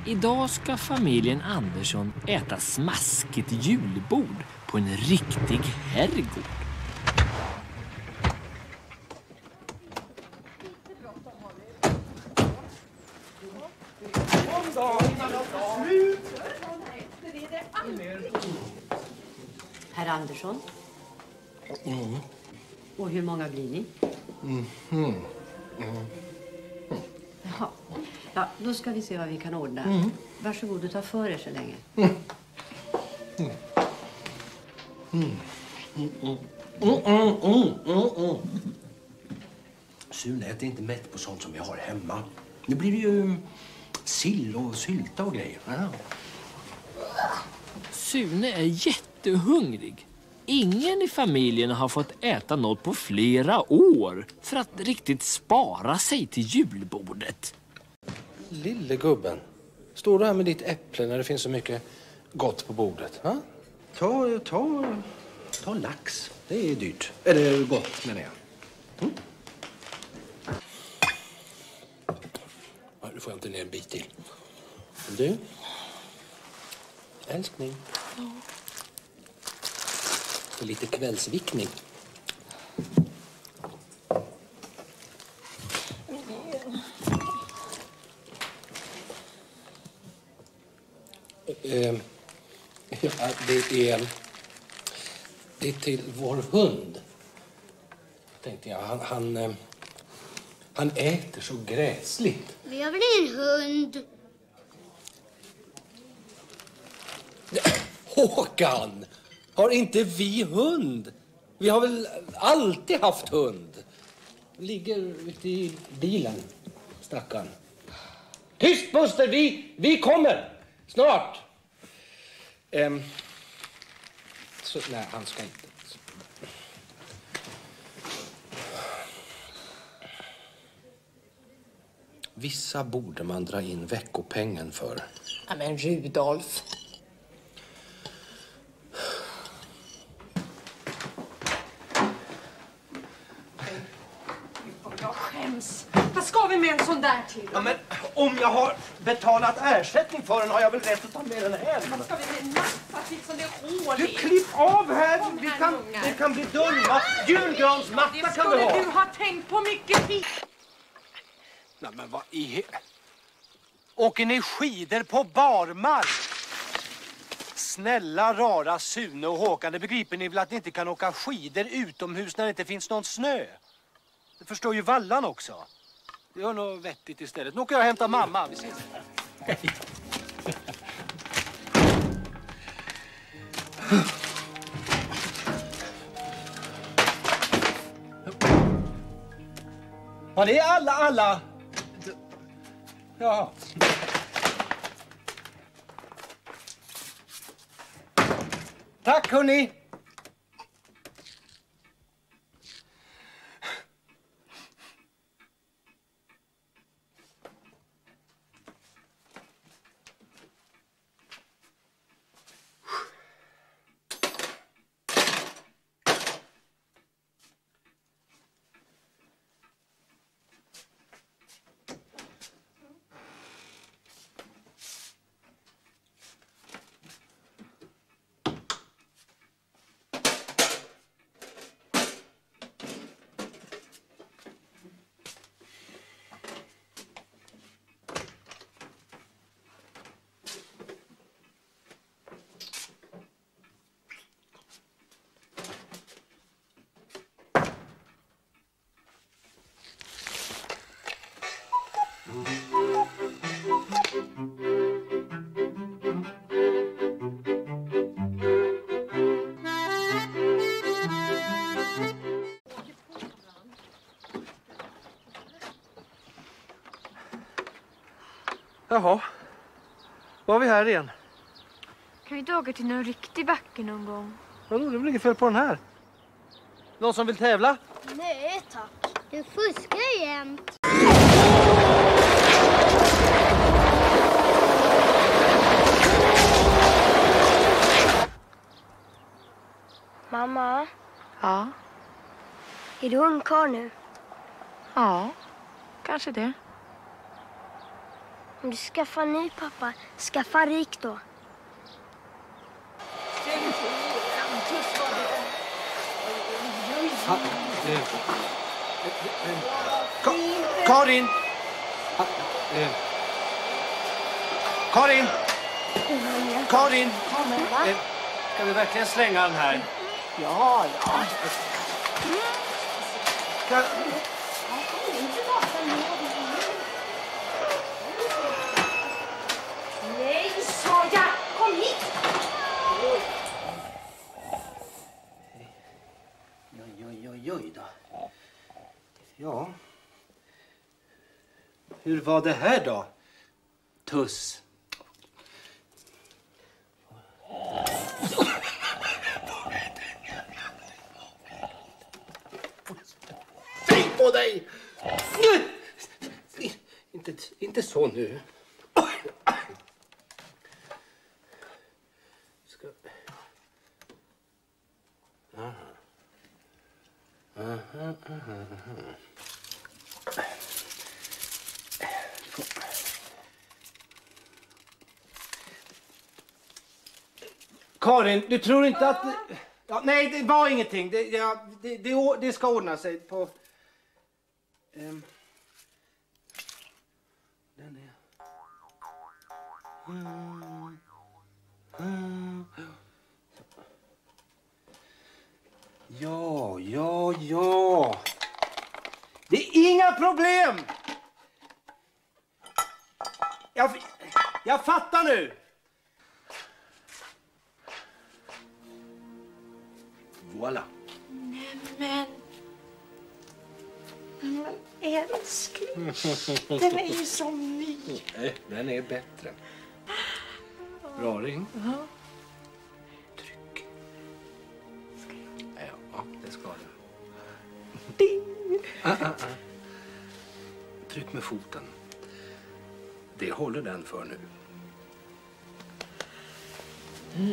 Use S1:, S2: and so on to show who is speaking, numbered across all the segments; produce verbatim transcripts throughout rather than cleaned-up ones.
S1: Idag ska familjen Andersson äta smaskigt julbord på en riktig herrgård.
S2: Herr Andersson.
S3: Mm.
S2: Och hur många blir ni?
S3: Mm. Mm. Mm.
S2: Ja. Ja, då ska vi se vad vi kan ordna.
S3: Mm.
S2: Varsågod och ta för er så länge.
S3: Mm. Mm. Mm. Mm. Mm. Mm. Mm. Mm. Mm. Sune äter inte mätt på sånt som vi har hemma. Nu blir det ju sill och sylta och grejer. Ja.
S1: Sune är jättehungrig. Ingen i familjen har fått äta något på flera år för att riktigt spara sig till julbordet.
S3: Lille gubben, står du här med ditt äpple när det finns så mycket gott på bordet? Ha? Ta, ta, ta lax. Det är dyrt. Eller gott, menar jag. Mm. Ja, nu får jag inte ner en bit till. Du, älskling. Ja. För lite kvällsvickning. Eh, ja, det är det är till vår hund. Tänkte jag, han han, eh, han äter så gräsligt.
S4: Vi har väl ingen hund?
S3: Håkan, har inte vi hund? Vi har väl alltid haft hund. Ligger ute i bilen, stackarn. Tyst, Buster, vi vi kommer. Snart. Um, så, nej, han ska inte. Vissa borde man dra in veckopengen för.
S5: Ja, men Rudolf. Jag skäms. Vad ska vi med en sån där till?
S6: Ja, men om jag har betalat ersättning för den har jag väl rätt att ta med den hem.
S5: Vad ska vi med en matta till som det är hål i?
S6: Du, klipp av här!
S5: Kom
S6: Vi
S5: här,
S6: kan,
S5: ungar.
S6: det kan bli dörrmatt. Julgransmatta
S5: Det
S6: kan
S5: skulle
S6: vi ha.
S5: du ha tänkt på mycket tid.
S6: Nej, men vad i he... Åker ni skidor på barmark? Snälla, rara Sune och Håkan, det begriper ni väl att ni inte kan åka skidor utomhus när det inte finns någon snö? Det förstår ju vallan också. Det gör nog vettigt istället. Nu åker jag och hämtar mamma. Vi ses. Var det alla, alla? Ja. Tack, hörni. Jaha, var vi här igen?
S7: Kan vi inte åka till någon riktig backe någon gång?
S6: Vadå, det är väl inget fel på den här? Någon som vill tävla?
S4: Nej tack, du fuskar jämt.
S7: Mamma?
S8: Ja?
S7: Är du ungkarl nu?
S8: Ja, kanske det.
S4: Om du skaffar ny pappa, skaffa rik då.
S3: Ha, eh, eh, Ka Karin! Ha, eh. Karin! Karin! Eh, ska vi verkligen slänga den här?
S5: Ja, ja.
S3: Ska...
S5: Nej, sa jag. Kom hit.
S3: Oj, oj, oj, oj då. Ja. Hur var det här då? Tuss. Tänk på dig! Inte, inte så nu. Ska... Aha. Aha, aha, aha. Karin, du tror inte att... Ja, nej, det var ingenting. Det, ja, det, det, det ska ordna sig på... Um, den är... Mm, mm. Ja, ja, ja. Det är inga problem. Jag, jag fattar nu. Voilà.
S5: Men... Men älskling, den är ju så ny.
S3: Nej, den är bättre. Bra ring.
S5: Ja.
S3: Tryck. Ja, det ska du.
S5: Ding!
S3: Ah, ah, ah. Tryck med foten. Det håller den för nu. Mm.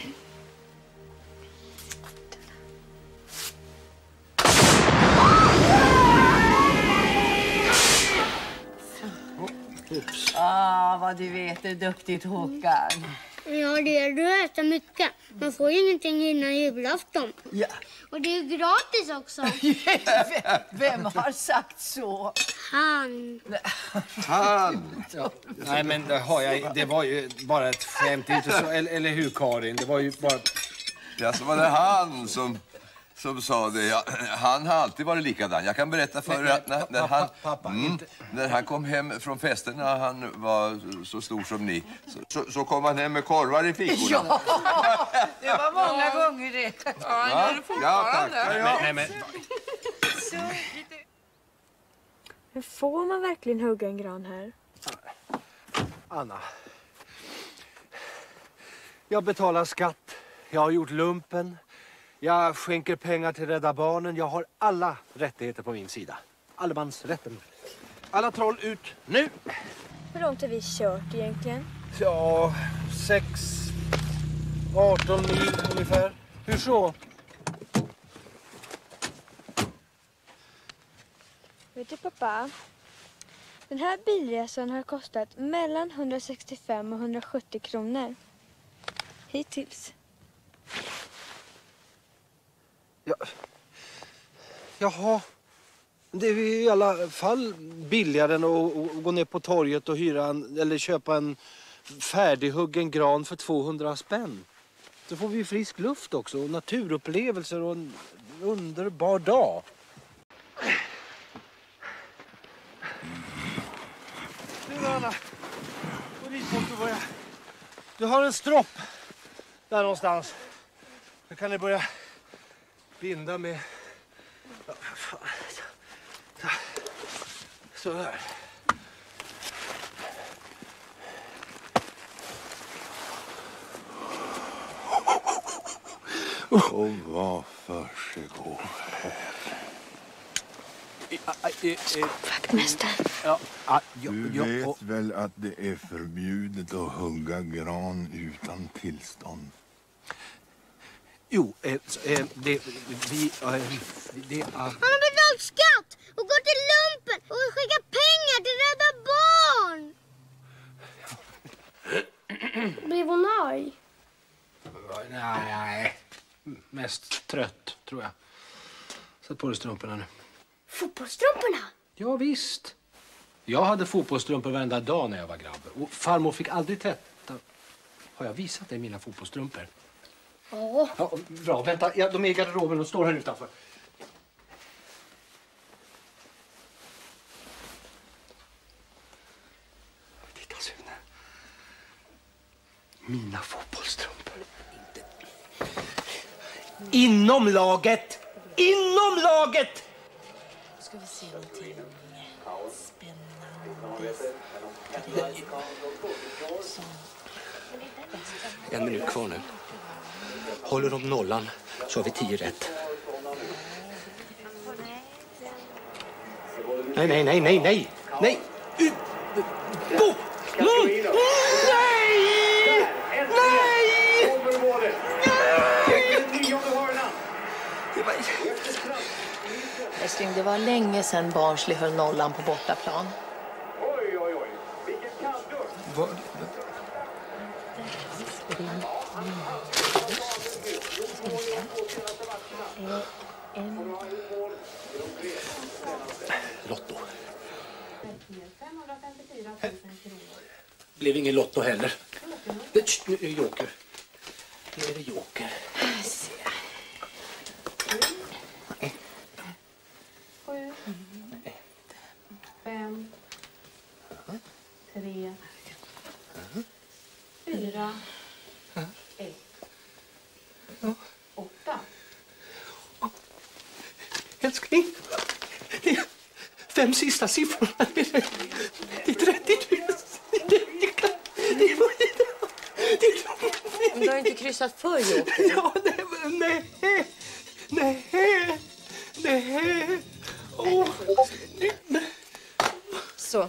S8: Oops. Ah, vad du vet är duktigt, Håkan.
S4: Ja, det är du äter mycket. Man får ju ingenting innan julafton.
S8: Ja.
S4: Och det är ju gratis också.
S8: Vem har sagt så?
S4: Han.
S3: Han! Ja. Nej, men det, har jag, det var ju bara ett skämt. Inte så, eller, eller hur, Karin? Det var ju bara...
S9: Ja, så var det han som, som sa det. Ja, han har alltid varit likadan. Jag kan berätta för er att när, när, han,
S3: pappa,
S9: mm,
S3: inte...
S9: när han kom hem från festen när han var så stor som ni, så, så, så kom han hem med korvar i fickorna.
S8: Ja, det var många gånger det.
S5: Ja, gör det fortfarande.
S9: Ja, tack.
S3: Nej, nej, men...
S7: Men får man verkligen hugga en gran här?
S6: Anna. Jag betalar skatt. Jag har gjort lumpen. Jag skänker pengar till Rädda Barnen. Jag har alla rättigheter på min sida. Allemansrätten. Alla troll ut nu.
S7: Hur långt har vi kört egentligen?
S6: Ja, sex, arton mil ungefär. Hur så?
S7: Vet du, pappa? Den här bilresan har kostat mellan hundrasextiofem och hundrasjuttio kronor. Hittills.
S6: Ja. Jaha. Det är i alla fall billigare än att gå ner på torget och hyra en, eller köpa en färdighuggen gran för tvåhundra spänn. Så får vi frisk luft också och naturupplevelser och en underbar dag. Nu Anna, gå dit bort och börja. Du har en stropp där någonstans. Nu kan ni börja binda med... Ja, fan. Så där.
S9: Och vad försiggår
S7: Vaktmästaren.
S6: Ja, ja,
S9: Du
S6: ja,
S9: vet
S6: och,
S9: väl att det är förbjudet att hugga gran utan tillstånd?
S6: jo, eh, så, eh, det, vi, eh, det, ah.
S4: Han har betalt skatt och gått till lumpen och skickat pengar till Rädda Barn.
S6: mest trött, tror jag. Sätt på dig strumporna nu.
S4: Fotbollstrumporna?
S6: Ja, visst. Jag hade fotbollstrumpor varenda dag när jag var grabb. Och farmor fick aldrig tvätta. Har jag visat dig mina fotbollstrumpor?
S4: Ja.
S6: Ja, bra, vänta. Ja, de är i garderoben och står här utanför. Titta, Sune. Mina fotbollstrumpor. Inom laget! Inom laget!
S5: Ska vi se någonting spännande.
S3: En minut kvar nu. Håller de nollan så har vi tio rätt. Nej, nej, nej, nej, nej. Nej! Ut! Bo! Mm. Nej! Nej!
S5: Älskling, det var länge sedan Barnsley höll nollan på bortaplan.
S10: Oj, oj, oj. Vilket kalldusch.
S3: Vad? Lotto. Blev ingen lotto heller. Nu är det joker. Nu är det joker.
S2: Sju, fem, tre, fyra, ett, åtta.
S3: Älskling, det är fem sista siffrorna. Det är trettio tusen.
S5: Men du har inte kryssat för joker.
S3: Ja, nej, nej, nej, nej. Åh.
S5: Så.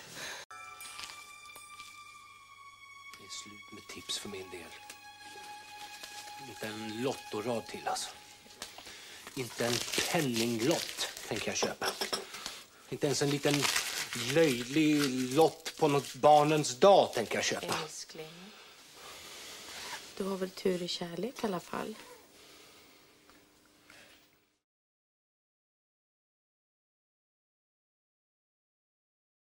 S3: Det är slut med tips för min del. Inte en lottorad till alltså. Inte en penninglott tänker jag köpa. Inte ens en liten löjlig lott på något barnens dag tänker jag köpa.
S5: Älskling. Du har väl tur i kärlek i alla fall?